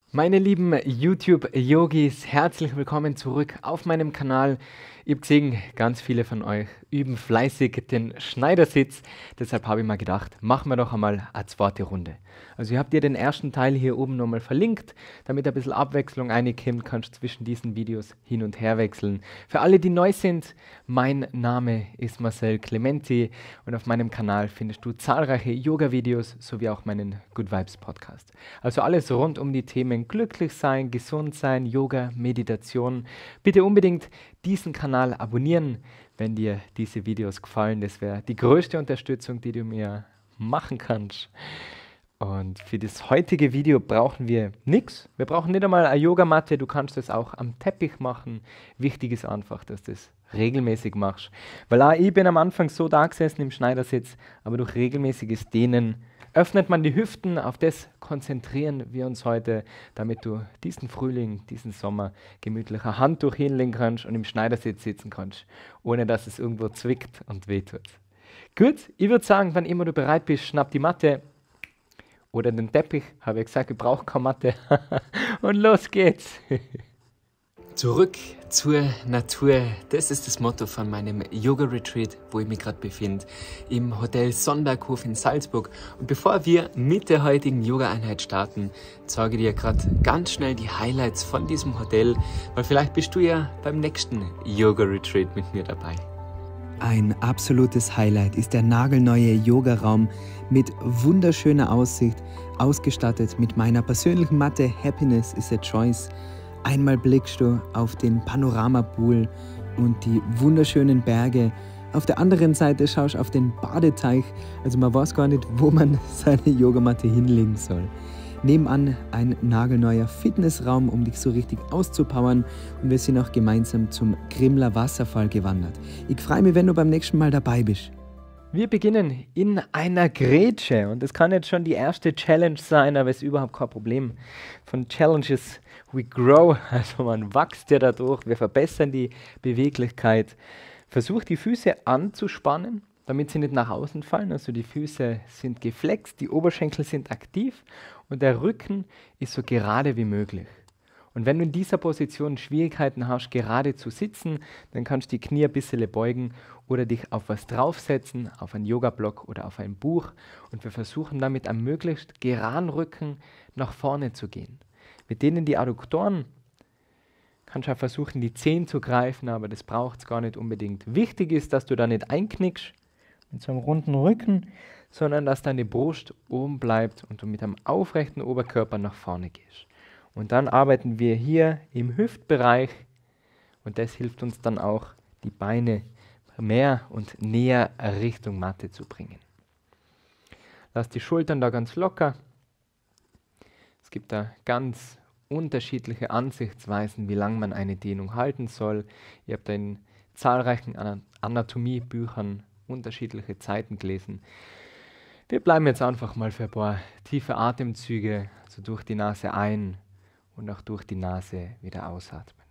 Meine lieben YouTube-Yogis, herzlich willkommen zurück auf meinem Kanal. Ich habe gesehen, ganz viele von euch üben fleißig den Schneidersitz. Deshalb habe ich mir gedacht, machen wir doch einmal eine zweite Runde. Also ihr habt dir den ersten Teil hier oben nochmal verlinkt, damit ein bisschen Abwechslung reinkommt, kannst du zwischen diesen Videos hin und her wechseln. Für alle, die neu sind, mein Name ist Marcel Clementi und auf meinem Kanal findest du zahlreiche Yoga-Videos sowie auch meinen Good Vibes Podcast. Also alles rund um die Themen glücklich sein, gesund sein, Yoga, Meditation. Bitte unbedingt diesen Kanal abonnieren, wenn dir diese Videos gefallen. Das wäre die größte Unterstützung, die du mir machen kannst. Und für das heutige Video brauchen wir nichts. Wir brauchen nicht einmal eine Yogamatte. Du kannst das auch am Teppich machen. Wichtig ist einfach, dass du das regelmäßig machst. Weil auch ich bin am Anfang so da gesessen im Schneidersitz, aber durch regelmäßiges Dehnen öffnet man die Hüften. Auf das konzentrieren wir uns heute, damit du diesen Frühling, diesen Sommer gemütlich ein Handtuch hinlegen kannst und im Schneidersitz sitzen kannst, ohne dass es irgendwo zwickt und wehtut. Gut, ich würde sagen, wann immer du bereit bist, schnapp die Matte oder den Teppich, habe ich gesagt, ich brauche keine Matte. Und los geht's. Zurück zur Natur, das ist das Motto von meinem Yoga-Retreat, wo ich mich gerade befinde, im Hotel Sonderhof in Salzburg. Und bevor wir mit der heutigen Yoga-Einheit starten, zeige ich dir gerade ganz schnell die Highlights von diesem Hotel, weil vielleicht bist du ja beim nächsten Yoga-Retreat mit mir dabei. Ein absolutes Highlight ist der nagelneue Yogaraum mit wunderschöner Aussicht, ausgestattet mit meiner persönlichen Matte Happiness is a Choice. Einmal blickst du auf den Panoramapool und die wunderschönen Berge. Auf der anderen Seite schaust du auf den Badeteich, also man weiß gar nicht, wo man seine Yogamatte hinlegen soll. Nebenan ein nagelneuer Fitnessraum, um dich so richtig auszupowern, und wir sind auch gemeinsam zum Grimler Wasserfall gewandert. Ich freue mich, wenn du beim nächsten Mal dabei bist. Wir beginnen in einer Grätsche und das kann jetzt schon die erste Challenge sein, aber es ist überhaupt kein Problem. Von Challenges we grow, also man wächst ja dadurch, wir verbessern die Beweglichkeit. Versuch die Füße anzuspannen, damit sie nicht nach außen fallen, also die Füße sind geflext, die Oberschenkel sind aktiv und der Rücken ist so gerade wie möglich. Und wenn du in dieser Position Schwierigkeiten hast, gerade zu sitzen, dann kannst du die Knie ein bisschen beugen oder dich auf was draufsetzen, auf einen Yoga-Block oder auf ein Buch. Und wir versuchen damit am möglichst geraden Rücken nach vorne zu gehen. Mit denen die Adduktoren kannst du auch versuchen, die Zehen zu greifen, aber das braucht es gar nicht unbedingt. Wichtig ist, dass du da nicht einknickst mit so einem runden Rücken, sondern dass deine Brust oben bleibt und du mit einem aufrechten Oberkörper nach vorne gehst. Und dann arbeiten wir hier im Hüftbereich und das hilft uns dann auch, die Beine mehr und näher Richtung Matte zu bringen. Lass die Schultern da ganz locker. Es gibt da ganz unterschiedliche Ansichtsweisen, wie lange man eine Dehnung halten soll. Ihr habt da in zahlreichen Anatomiebüchern unterschiedliche Zeiten gelesen. Wir bleiben jetzt einfach mal für ein paar tiefe Atemzüge, so durch die Nase ein und auch durch die Nase wieder ausatmen.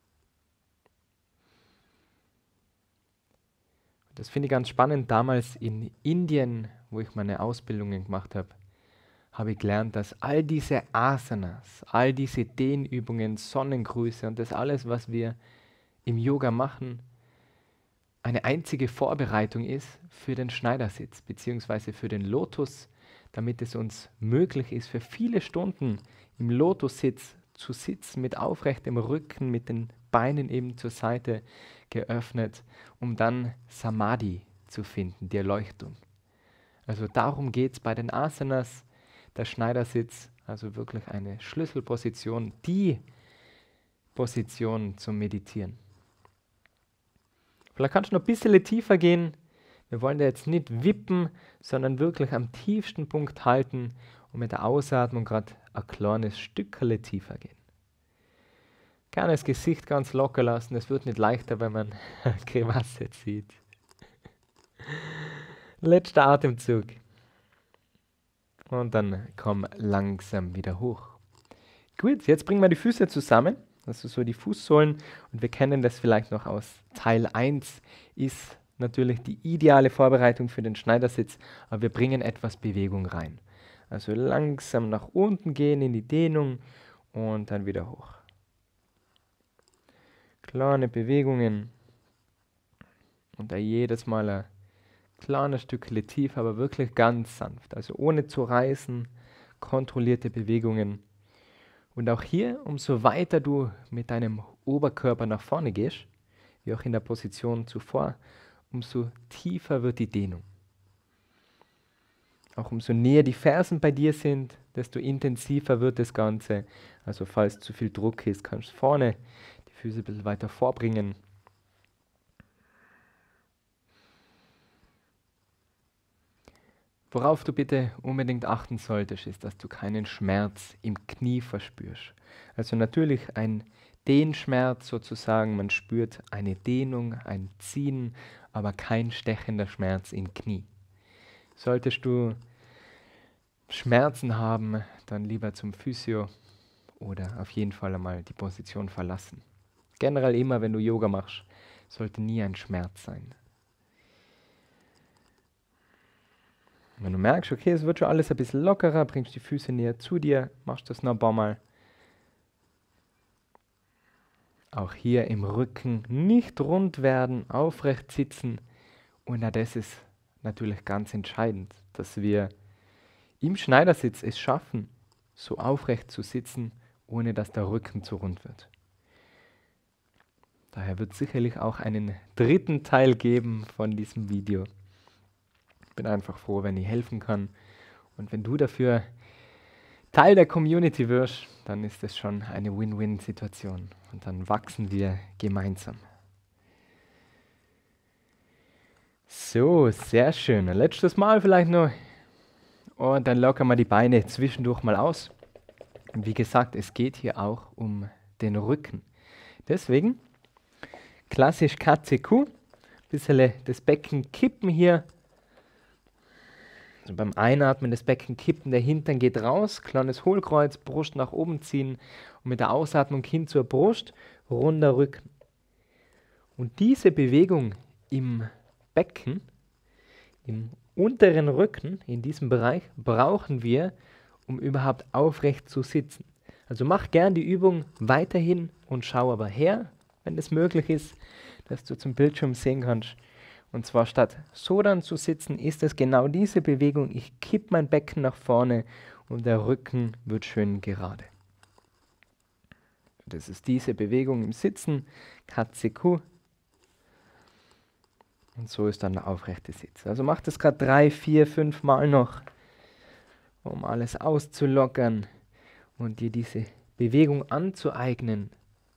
Das finde ich ganz spannend. Damals in Indien, wo ich meine Ausbildungen gemacht habe, habe ich gelernt, dass all diese Asanas, all diese Dehnübungen, Sonnengrüße und das alles, was wir im Yoga machen, eine einzige Vorbereitung ist für den Schneidersitz bzw. für den Lotus, damit es uns möglich ist, für viele Stunden im Lotussitz zu sitzen, mit aufrechtem Rücken, mit den Beinen eben zur Seite geöffnet, um dann Samadhi zu finden, die Erleuchtung. Also darum geht es bei den Asanas, der Schneidersitz, also wirklich eine Schlüsselposition, die Position zum Meditieren. Vielleicht kannst du noch ein bisschen tiefer gehen. Wir wollen da jetzt nicht wippen, sondern wirklich am tiefsten Punkt halten und mit der Ausatmung gerade ein kleines Stückchen tiefer gehen. Gerne das Gesicht ganz locker lassen, es wird nicht leichter, wenn man Grimasse zieht. Letzter Atemzug. Und dann komm langsam wieder hoch. Gut, jetzt bringen wir die Füße zusammen. Also so die Fußsohlen, und wir kennen das vielleicht noch aus Teil 1, ist natürlich die ideale Vorbereitung für den Schneidersitz, aber wir bringen etwas Bewegung rein. Also langsam nach unten gehen in die Dehnung und dann wieder hoch. Kleine Bewegungen und da jedes Mal ein kleines Stückchen tief, aber wirklich ganz sanft, also ohne zu reißen, kontrollierte Bewegungen. Und auch hier, umso weiter du mit deinem Oberkörper nach vorne gehst, wie auch in der Position zuvor, umso tiefer wird die Dehnung. Auch umso näher die Fersen bei dir sind, desto intensiver wird das Ganze. Also falls zu viel Druck ist, kannst du vorne die Füße ein bisschen weiter vorbringen. Worauf du bitte unbedingt achten solltest, ist, dass du keinen Schmerz im Knie verspürst. Also natürlich ein Dehnschmerz sozusagen, man spürt eine Dehnung, ein Ziehen, aber kein stechender Schmerz im Knie. Solltest du Schmerzen haben, dann lieber zum Physio oder auf jeden Fall einmal die Position verlassen. Generell immer, wenn du Yoga machst, sollte nie ein Schmerz sein. Wenn du merkst, okay, es wird schon alles ein bisschen lockerer, bringst die Füße näher zu dir, machst das noch ein paar Mal. Auch hier im Rücken nicht rund werden, aufrecht sitzen. Und das ist natürlich ganz entscheidend, dass wir im Schneidersitz es schaffen, so aufrecht zu sitzen, ohne dass der Rücken zu rund wird. Daher wird es sicherlich auch einen dritten Teil geben von diesem Video. Ich bin einfach froh, wenn ich helfen kann. Und wenn du dafür Teil der Community wirst, dann ist es schon eine Win-Win-Situation. Und dann wachsen wir gemeinsam. So, sehr schön. Ein letztes Mal vielleicht noch. Und dann lockern wir die Beine zwischendurch mal aus. Und wie gesagt, es geht hier auch um den Rücken. Deswegen klassisch Katze-Kuh. Bisschen das Becken kippen hier. Also beim Einatmen das Becken kippen, der Hintern geht raus, kleines Hohlkreuz, Brust nach oben ziehen und mit der Ausatmung hin zur Brust, runder Rücken. Und diese Bewegung im Becken, im unteren Rücken, in diesem Bereich, brauchen wir, um überhaupt aufrecht zu sitzen. Also mach gern die Übung weiterhin und schau aber her, wenn es möglich ist, dass du zum Bildschirm sehen kannst. Und zwar statt so dann zu sitzen, ist es genau diese Bewegung. Ich kippe mein Becken nach vorne und der Rücken wird schön gerade. Das ist diese Bewegung im Sitzen, Katze-Kuh. Und so ist dann der aufrechte Sitz. Also mach das gerade 3, 4, 5 Mal noch, um alles auszulockern und dir diese Bewegung anzueignen.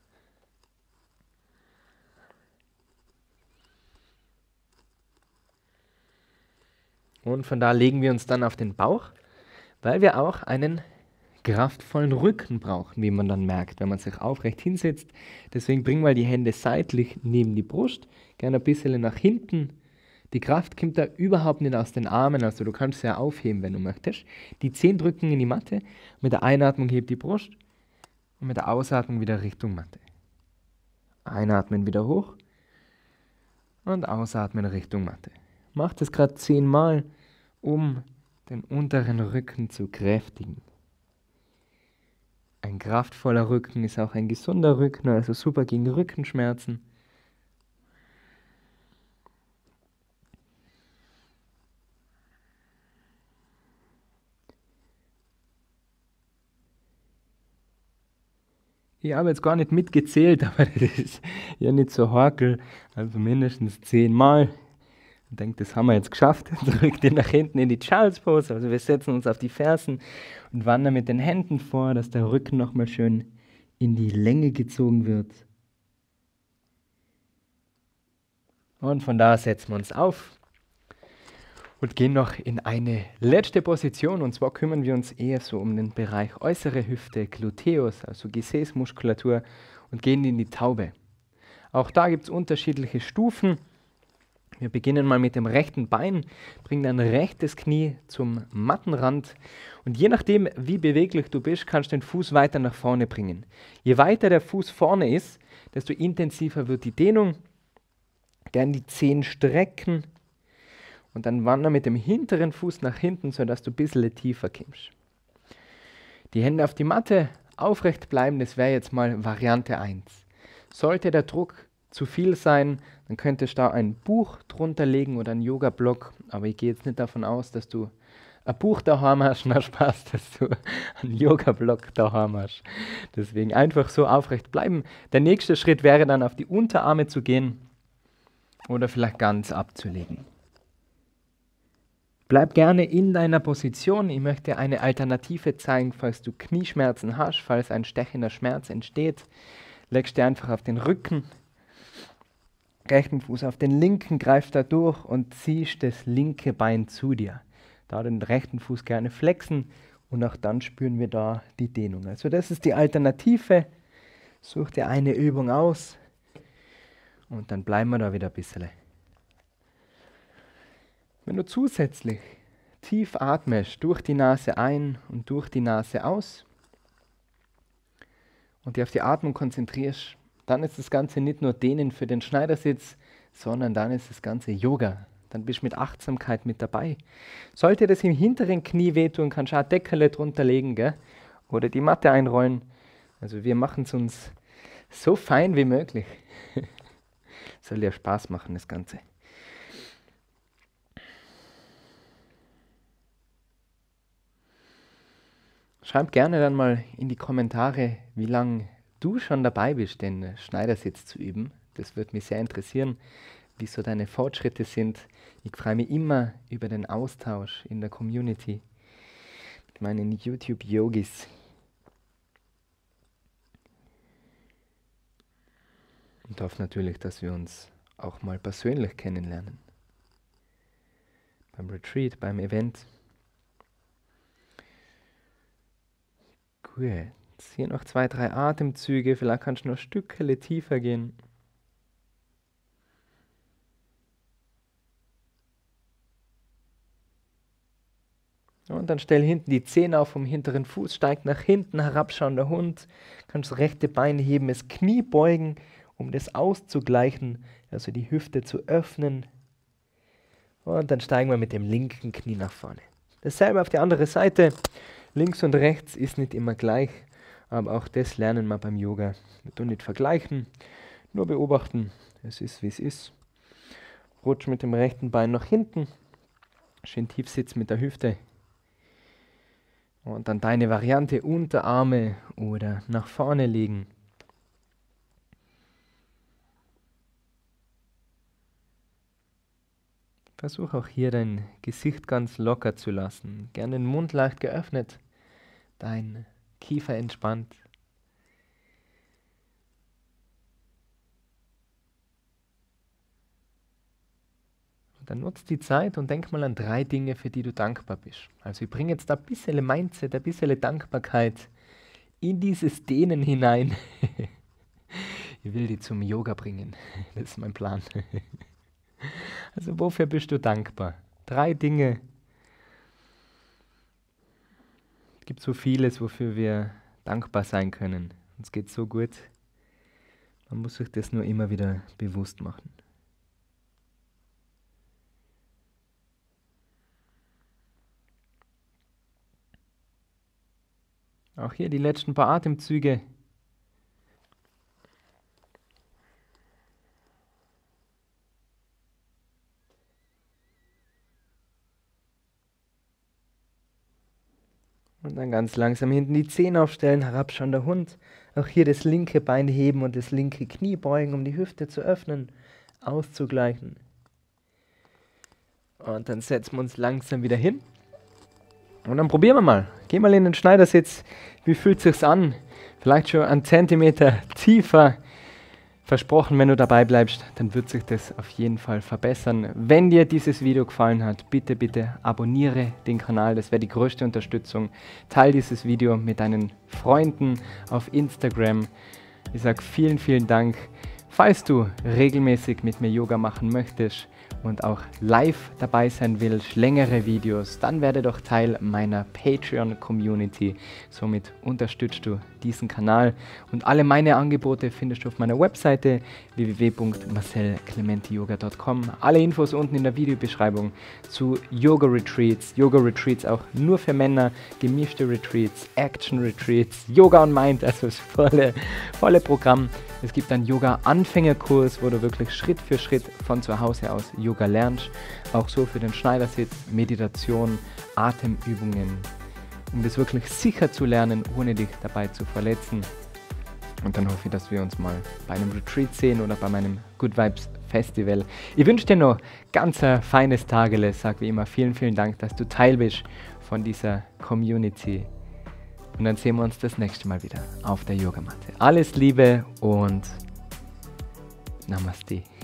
Und von da legen wir uns dann auf den Bauch, weil wir auch einen kraftvollen Rücken brauchen, wie man dann merkt, wenn man sich aufrecht hinsetzt. Deswegen bring mal die Hände seitlich neben die Brust, gerne ein bisschen nach hinten. Die Kraft kommt da überhaupt nicht aus den Armen, also du kannst sie ja aufheben, wenn du möchtest. Die Zehen drücken in die Matte, mit der Einatmung hebt die Brust und mit der Ausatmung wieder Richtung Matte. Einatmen wieder hoch und ausatmen Richtung Matte. Mach das gerade 10 Mal, um den unteren Rücken zu kräftigen. Ein kraftvoller Rücken ist auch ein gesunder Rücken, also super gegen Rückenschmerzen. Ich habe jetzt gar nicht mitgezählt, aber das ist ja nicht so hakel, also mindestens 10 Mal. Ich denke, das haben wir jetzt geschafft. Drück den nach hinten in die Child's Pose. Also wir setzen uns auf die Fersen und wandern mit den Händen vor, dass der Rücken nochmal schön in die Länge gezogen wird. Und von da setzen wir uns auf und gehen noch in eine letzte Position. Und zwar kümmern wir uns eher so um den Bereich äußere Hüfte, Gluteus, also Gesäßmuskulatur, und gehen in die Taube. Auch da gibt es unterschiedliche Stufen. Wir beginnen mal mit dem rechten Bein, bringen dein rechtes Knie zum Mattenrand und je nachdem, wie beweglich du bist, kannst du den Fuß weiter nach vorne bringen. Je weiter der Fuß vorne ist, desto intensiver wird die Dehnung. Gerne die Zehen strecken und dann wandern mit dem hinteren Fuß nach hinten, sodass du ein bisschen tiefer kommst. Die Hände auf die Matte, aufrecht bleiben, das wäre jetzt mal Variante 1. Sollte der Druck zu viel sein, dann könntest du da ein Buch drunter legen oder einen Yoga-Block, aber ich gehe jetzt nicht davon aus, dass du ein Buch daheim hast, na Spaß, dass du einen Yoga-Block daheim hast. Deswegen einfach so aufrecht bleiben. Der nächste Schritt wäre dann auf die Unterarme zu gehen oder vielleicht ganz abzulegen. Bleib gerne in deiner Position. Ich möchte eine Alternative zeigen, falls du Knieschmerzen hast, falls ein stechender Schmerz entsteht. Legst dir einfach auf den Rücken, rechten Fuß auf den linken, greifst da durch und ziehst das linke Bein zu dir. Da den rechten Fuß gerne flexen und auch dann spüren wir da die Dehnung. Also das ist die Alternative. Such dir eine Übung aus und dann bleiben wir da wieder ein bisschen. Wenn du zusätzlich tief atmest, durch die Nase ein und durch die Nase aus und dich auf die Atmung konzentrierst, dann ist das Ganze nicht nur Dehnen für den Schneidersitz, sondern dann ist das Ganze Yoga. Dann bist du mit Achtsamkeit mit dabei. Sollte das im hinteren Knie wehtun, kannst du auch Deckerle drunter legen, gell? Oder die Matte einrollen. Also wir machen es uns so fein wie möglich. Soll ja Spaß machen, das Ganze. Schreib gerne dann mal in die Kommentare, wie lange du schon dabei bist, den Schneidersitz zu üben. Das würde mich sehr interessieren, wie so deine Fortschritte sind. Ich freue mich immer über den Austausch in der Community mit meinen YouTube-Yogis. Und hoffe natürlich, dass wir uns auch mal persönlich kennenlernen. Beim Retreat, beim Event. Gut. Hier noch 2, 3 Atemzüge. Vielleicht kannst du noch ein Stückchen tiefer gehen. Und dann stell hinten die Zehen auf vom hinteren Fuß, steig nach hinten, herabschauender Hund. Kannst das rechte Bein heben, das Knie beugen, um das auszugleichen, also die Hüfte zu öffnen. Und dann steigen wir mit dem linken Knie nach vorne. Dasselbe auf die andere Seite. Links und rechts ist nicht immer gleich, aber auch das lernen wir beim Yoga. Wir tun nicht vergleichen, nur beobachten. Es ist, wie es ist. Rutsch mit dem rechten Bein nach hinten. Schön tief sitzen mit der Hüfte. Und dann deine Variante, Unterarme oder nach vorne legen. Versuch auch hier dein Gesicht ganz locker zu lassen. Gerne den Mund leicht geöffnet, dein Kiefer entspannt. Dann nutzt die Zeit und denk mal an 3 Dinge, für die du dankbar bist. Also ich bringe jetzt ein bisschen Mindset, ein bisschen Dankbarkeit in dieses Dehnen hinein. Ich will die zum Yoga bringen. Das ist mein Plan. Also wofür bist du dankbar? 3 Dinge. Es gibt so vieles, wofür wir dankbar sein können. Uns geht so gut. Man muss sich das nur immer wieder bewusst machen. Auch hier die letzten paar Atemzüge. Und dann ganz langsam hinten die Zehen aufstellen, herabschauender Hund. Auch hier das linke Bein heben und das linke Knie beugen, um die Hüfte zu öffnen, auszugleichen. Und dann setzen wir uns langsam wieder hin. Und dann probieren wir mal. Geh mal in den Schneidersitz. Wie fühlt es sich an? Vielleicht schon 1 Zentimeter tiefer. Versprochen, wenn du dabei bleibst, dann wird sich das auf jeden Fall verbessern. Wenn dir dieses Video gefallen hat, bitte, bitte abonniere den Kanal. Das wäre die größte Unterstützung. Teile dieses Video mit deinen Freunden auf Instagram. Ich sage vielen, vielen Dank. Falls du regelmäßig mit mir Yoga machen möchtest und auch live dabei sein willst, längere Videos, dann werde doch Teil meiner Patreon-Community. Somit unterstützt du diesen Kanal und alle meine Angebote findest du auf meiner Webseite www.marcelclementiyoga.com. Alle Infos unten in der Videobeschreibung zu Yoga-Retreats auch nur für Männer, gemischte Retreats, Action-Retreats, Yoga on Mind, also das volle Programm. Es gibt einen Yoga-Anfängerkurs, wo du wirklich Schritt für Schritt von zu Hause aus Yoga lernst. Auch so für den Schneidersitz, Meditation, Atemübungen, um das wirklich sicher zu lernen, ohne dich dabei zu verletzen. Und dann hoffe ich, dass wir uns mal bei einem Retreat sehen oder bei meinem Good Vibes Festival. Ich wünsche dir noch ganz ein feines Tagele. Sag wie immer vielen, vielen Dank, dass du Teil bist von dieser Community. Und dann sehen wir uns das nächste Mal wieder auf der Yogamatte. Alles Liebe und Namaste.